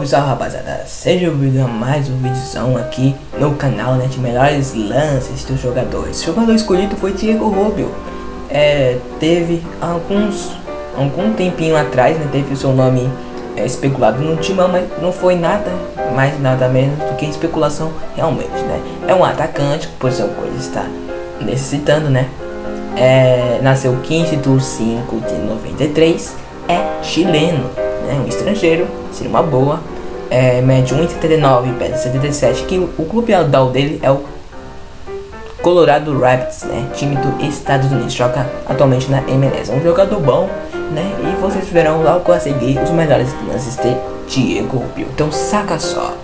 Salve, salve rapaziada, seja bem-vindo a mais um vídeozão aqui no canal, né, de melhores lances dos jogadores. O jogador escolhido foi Diego Rubio. Teve algum tempinho atrás, né, teve o seu nome especulado no Timão, mas não foi nada mais nada menos do que especulação realmente, né. É um atacante, posição que ele está necessitando, né. Nasceu 15/5/93, é chileno, né, um estrangeiro, seria uma boa. Mede 1,79 e pesa 77, que o clube atual dele é o Colorado Rapids, né, time dos Estados Unidos, joga atualmente na MLS. É um jogador bom, né, e vocês verão logo a seguir os melhores lances de Diego Rubio. Então saca só.